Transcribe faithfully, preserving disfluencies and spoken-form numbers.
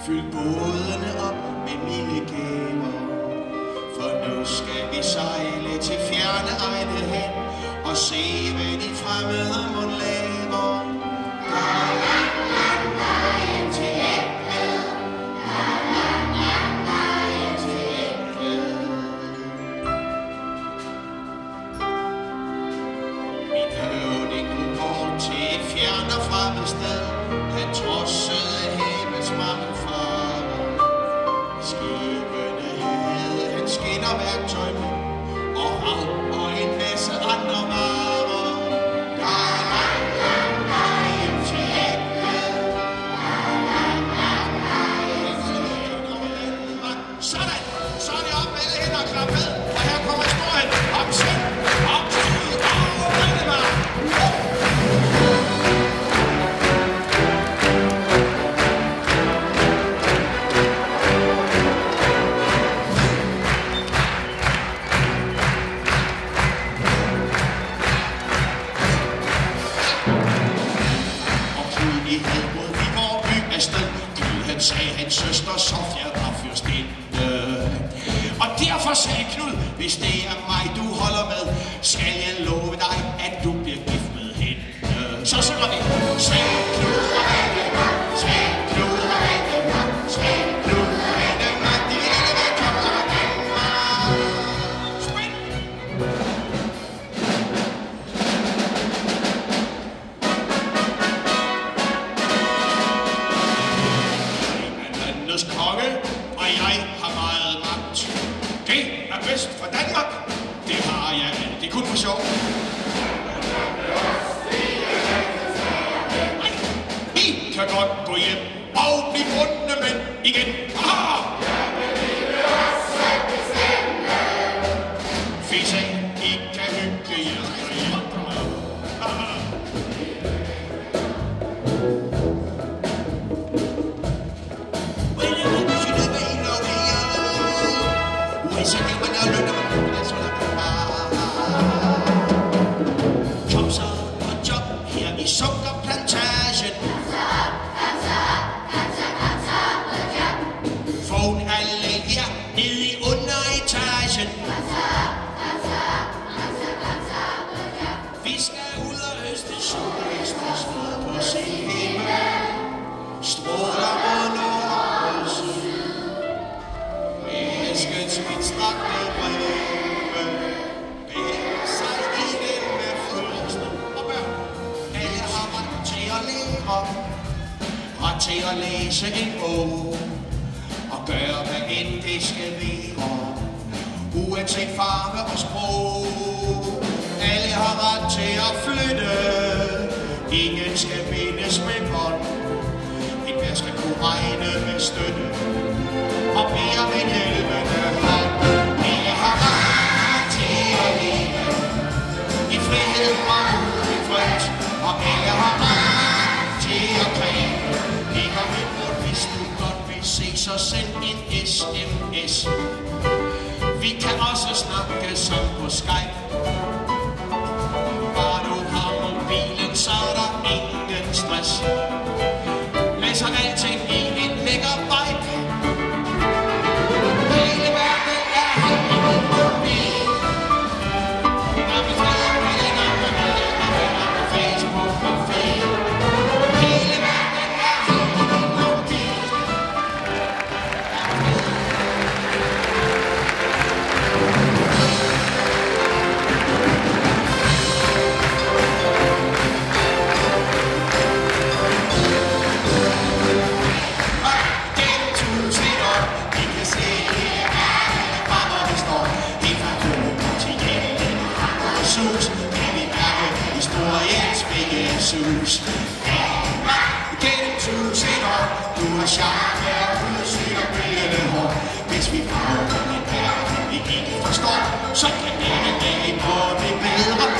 Fyld bådene op med milde gaver, for nu skal vi sejle til fjerne egne hen og se, hvad de fremmede mon laver. Der er lang, lang vejen til Egtved. Der er lang, lang vejen til Egtved. Min høvding nu går til et fjern og fremmed sted. Han trodsede havets mange farer. Skibene havde han skinnerværktøj med, og hav og en masse andre varer. Der er lang, lang vej hjem til Egtved. Der er lang, lang vej hjem til Egtved. Sådan, så er det op med alle hænder og klap med, og her kommer historien om Svend, om Knud og Valdemar. Sagde hans søster Sofia var fyrstinde. Og derfor sagde Knud, hvis det er mig du holder med, skal jeg love dig, at du bliver gift med hende. Så synger vi. Svend, Knud og Valdemar, Svend, Knud og Valdemar, Svend, Knud og Valdemar, de ville være kommer og Valdemar. Spring! Konge, og jeg har meget magt. Det er bedst for Danmark. Det har jeg altid kun for sjov. Nej, I kan godt gå hjem og blive bundne mænd igen. Aha! Fisse, I kan hygge jer derhjemme. Kom så på job her i sukkerplantagen. Få en alle her nede i underetagen. Vi skal ud og høste solvækster, stå på scenen. Stråler mod nord og syd. Elskets mit strakte breve. Bevæger sig i den med følelsen. Og børn, alle har ret til at lære. Ret til at læse en bog. Og gøre hvad end det skal være. Uanset farve og sprog. Alle har ret til at flytte. Ingen skal bindes med bånd. Enhver skal kunne regne med støtte. Og bede om en hjælpende hånd. Alle har ret til at leve i frihed og uden frygt. Og alle har ret til at kræve. Ikke om et ord, hvis du godt vil se, så send en S M S. Vi kan også snakke som på Skype. Bare du har mobilen, så er der ingen stress. Læser alting i en lækker vibe. Hele verden er hånden på mobil. Der vil flere meldinger med meldinger på Facebook-profil. Hele verden er hånden på mobil. Sus. Gennem tusind år, du har charme og udsyn og bølgende hår. Hvis vi får en verden, vi ikke forstår, så kan denne dag på det bedre.